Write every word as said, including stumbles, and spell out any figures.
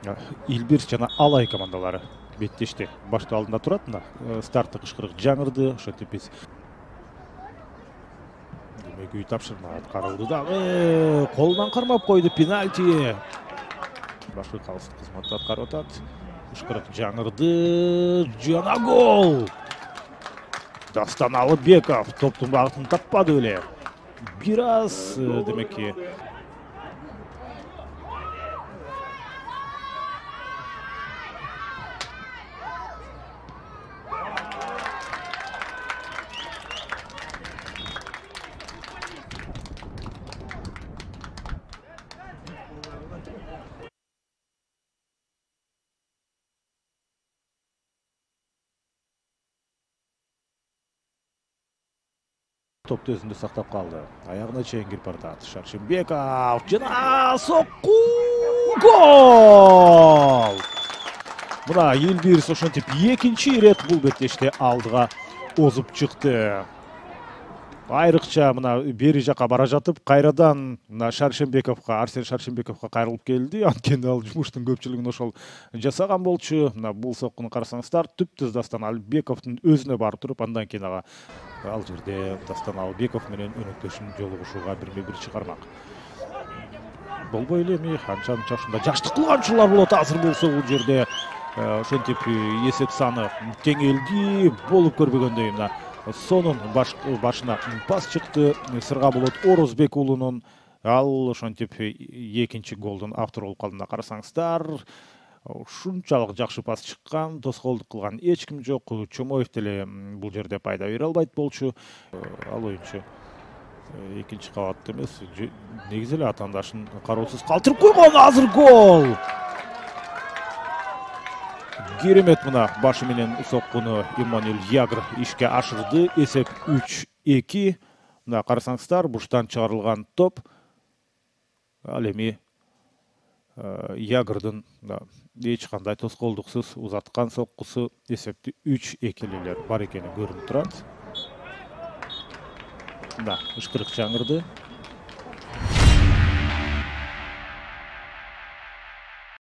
Илбир жана Алай командалары беттешти. Баштоо алдында турат, мына старттык ышкырык жаңырды, ошентип биз демек үй тапшырма каралды дагы колунан кармап койду, пенальти. Башкы калыстык кызматты аткарып атат. Ышкырык жаңырды, жана гол. Дастан Алыбеков топтун багытын таппады эле. Бир аз демекки топту өзүндө сактап калды. Аягына чейин кирип барат. Шаршембеков жана сокку гол! Мына Илбирс ошентип экинчи ирет бул беттеште алдыга озуп чыкты. Айрыкча мына бери жака бара жатып, кайрадан мына Шаршембековго, Арсен Шаршембековго кайрылып келди. Анткени ал жумуштун көпчүлүгүн ошол жасаган болчу. Мына бул соккуну карасаңыздар, түптүз Дастан Алыбековдун өзүнө барып туруп, андан кийин ага ал жерде Дастан Алыбеков менен өнөктөшүн жолугушууга бирме-бир чыгармак. Болбой эле эми анча-мынча ушундай жаштык кылганчылар болот азыр болсо бул жерде. Ошентип эсеп саны теңелди, болуп көрбөгөндөй мына сонун башына пас чыкты. Сырга болот Орозбек уулунун, ал ошентип экинчи голдун автору болуп калды. Карасаңыздар, ушунчалык жакшы пас чыккан, тоскоолдук кылган эч ким жок. Чомоев деле бул жерде пайда бере албайт болчу. Ал оюнчу экинчи кабатта эмес, негизи эле атаандашын кароосуз калтырып койгон. Азыр гол! Керемет мына башы менен соккуну Эммануэль Ягр ишке ашырды. Эсеп үч эки. Мына карасаңыздар, буштан чыгарылган топ. Ал эми Ягрдын эч кандай тоскоолдуксуз узаткан соккусу эсепти үч экилилер бар экени көрүнүп турат. Да, ышкырык жаңырды.